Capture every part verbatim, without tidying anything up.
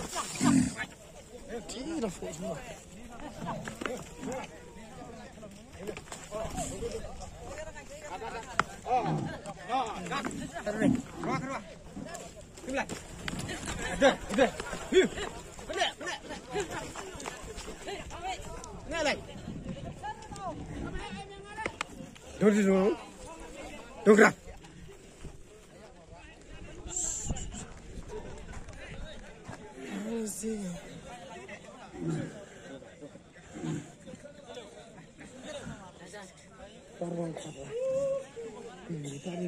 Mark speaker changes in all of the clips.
Speaker 1: Tí là phụ rồi.
Speaker 2: Don't you don't grab.
Speaker 1: Parang apa? Ini tadi.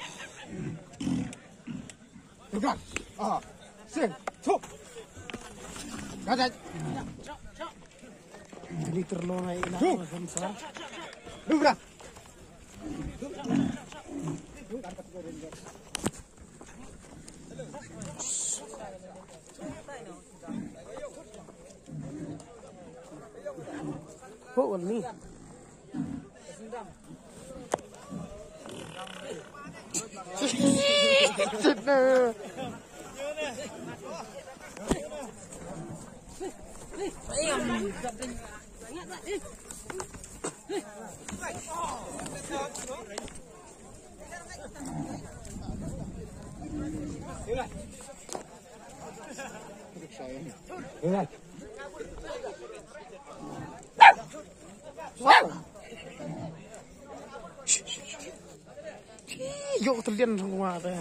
Speaker 2: Grab. Ah, sing, chop. Gajah.
Speaker 1: Jadi terlalu enak macam sah.
Speaker 2: Don't grab.
Speaker 1: Oh, ni. Sedap. Yuk terlian semua teh.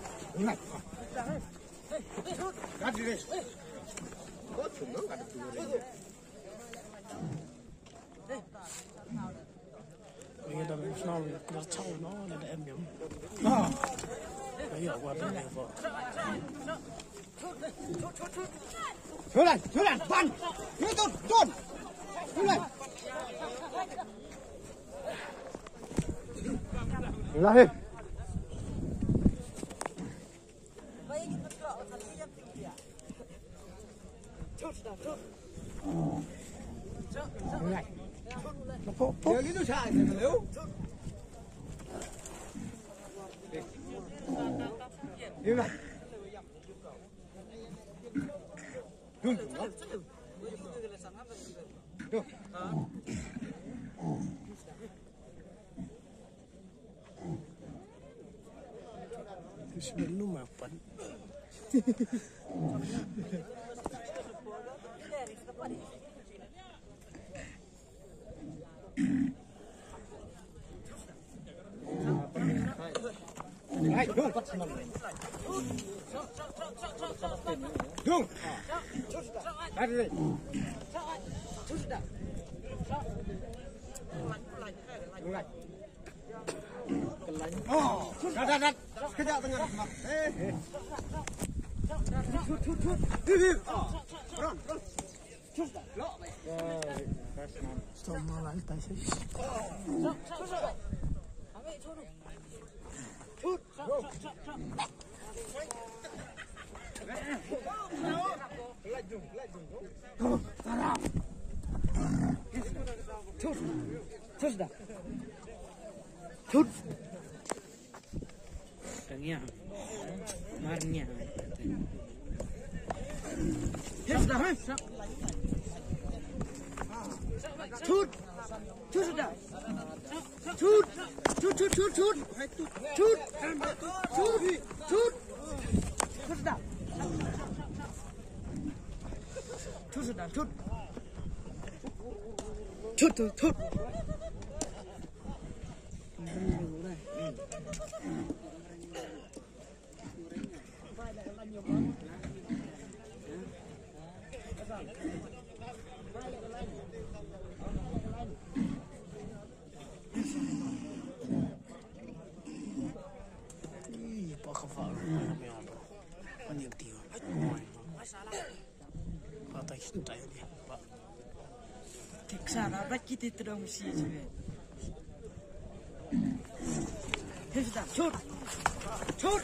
Speaker 1: Bây giờ mình nó nó trâu nó là để em nhắm. Bây giờ qua đây này vợ.
Speaker 2: Trở lại, trở lại, bắn. Đưa tôn, tôn. Trở lại. Lại. Lại.
Speaker 1: Nó phô phô.
Speaker 2: Giờ nó xài thì nếu. Đi lại. Đúng. Đúng.
Speaker 1: Sebelum lu mapan.
Speaker 2: Hai, đúng. Đúng. Hai đi. Đúng lại. Oh, dah dah dah. Kejap tengah mak. Eh. Shoot shoot shoot. Đi. Run run. Shoot. Lọ mày. Rồi, first man.
Speaker 1: Stop nó lại tay xí.
Speaker 2: Shoot. Lại dùng, lại dùng. Go. Tarap. Shoot. Shoot dah. Shoot.
Speaker 3: Tengah. Marnya.
Speaker 2: Yes dah. Shoot. Shoot dah. Shoot. Shoot shoot shoot shoot. Shoot. Shoot. Shoot. Shoot dah. Shoot dah. Shoot. Shoot shoot shoot.
Speaker 1: Pak kafal. Banyak dia. Pak tak cinta dia. Pak.
Speaker 3: Kesana, baik kita terus mesti juga. Sudah, shoot, shoot,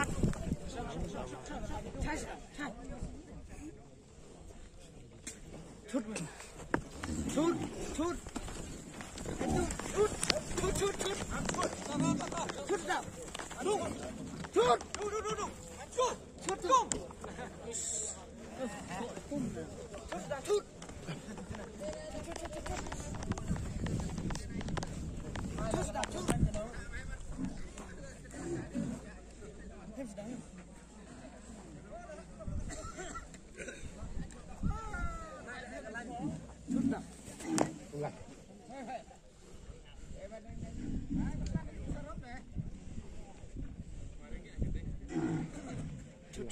Speaker 3: shoot, shoot, shoot, shoot, shoot, shoot, shoot, shoot down, shoot, shoot, shoot, shoot, shoot,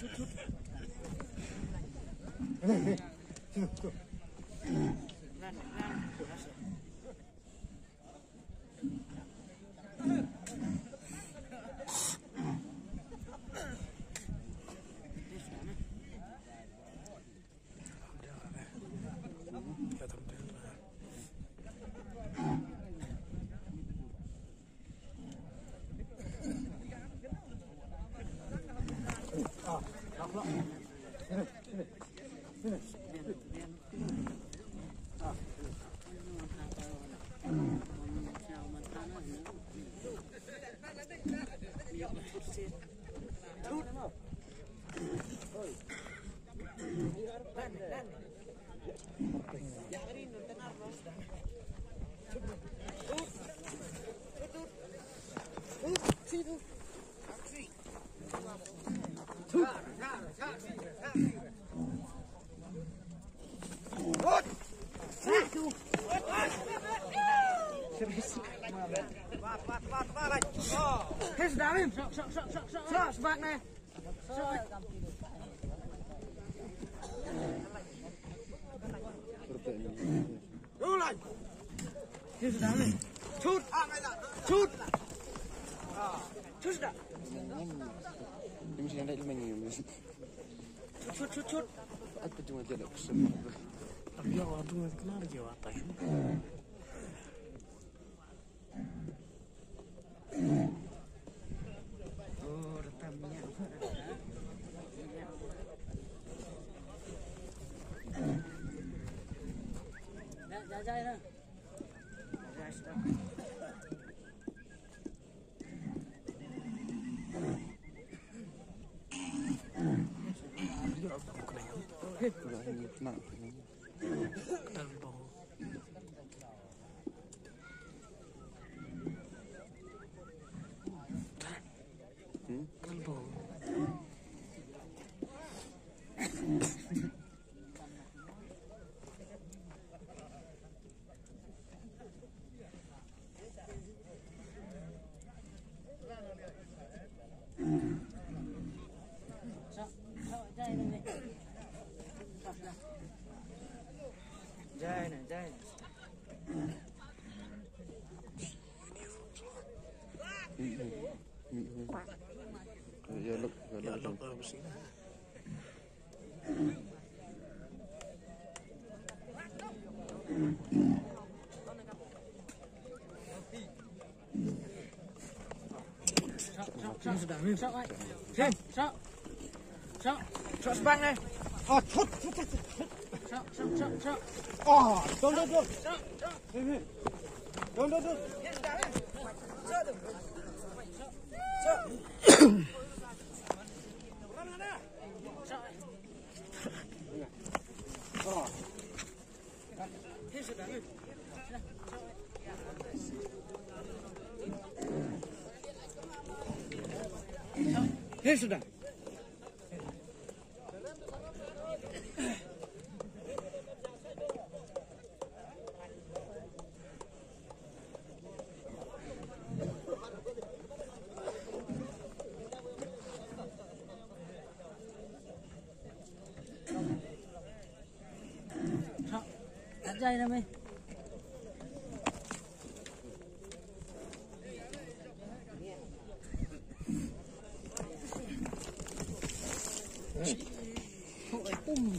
Speaker 3: Thế đá đi, sợ sợ sợ sợ sợ sợ bạn này. Sợ.
Speaker 2: Đu lại.
Speaker 3: Thế đá đi.
Speaker 2: Chút. Chút.
Speaker 3: Chút đã.
Speaker 4: Dia mesti nak lima ni.
Speaker 3: Chút chút chút.
Speaker 4: Aku cuma tidak kesel.
Speaker 1: Tapi ya waduh kenapa dia watai?
Speaker 3: Oh, retamnya. Dah dah dah dah. Dah stop.
Speaker 4: Nak.
Speaker 1: Dalam bau.
Speaker 4: Hmm?
Speaker 1: Dalam bau.
Speaker 3: Jai này, jai này.
Speaker 4: Ya look, ya
Speaker 1: Ya
Speaker 4: look.
Speaker 1: look apa sih?
Speaker 3: Sợ sợ sợ sợ anh. Thế, sợ. Sợ. Sợ băng này.
Speaker 2: 아, chút, chút, chút.
Speaker 3: Sợ sợ sợ sợ.
Speaker 2: 아, 돈, 돈, 돈.
Speaker 3: Sợ sợ.
Speaker 2: 돈, 돈, 돈.
Speaker 3: Sợ được. Sợ. Sợ. Thế sợ đấy. Thế sudah. Cắt dây ra mày. Hội bùng.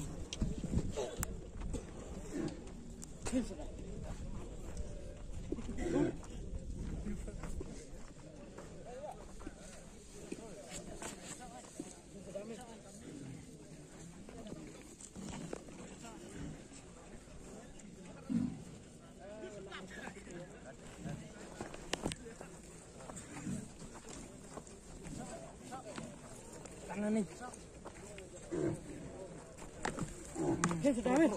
Speaker 3: Tangan nih. Thế sudah nih.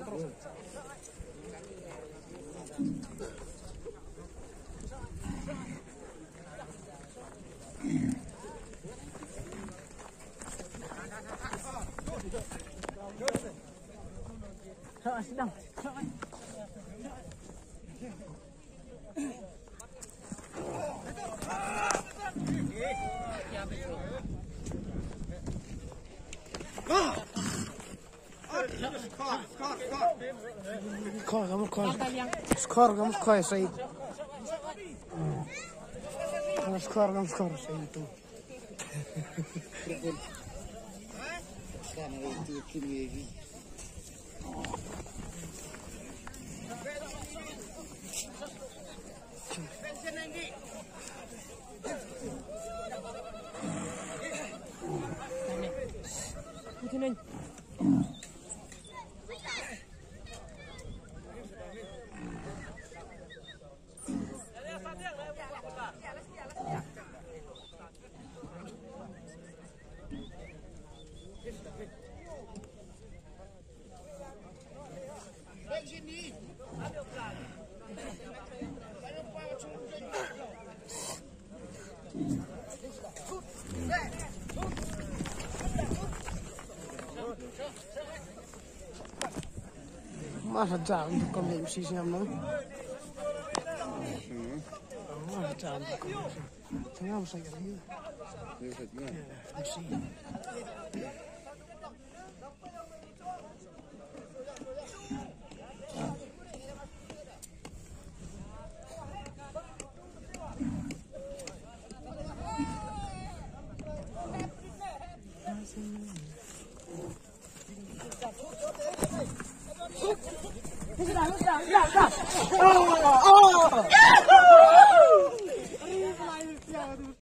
Speaker 3: Sợ sedang. Sợ.
Speaker 1: Skor kamu skor. Skor kamu skor Said. Skor kamu skor Said itu.
Speaker 4: Sekarang itu kini lagi.
Speaker 1: Masa jauh untuk kompetisi siapa? Masa jauh untuk kompetisi. Tengah usah kali.
Speaker 4: Biasanya.
Speaker 1: Mesti.
Speaker 3: Oh!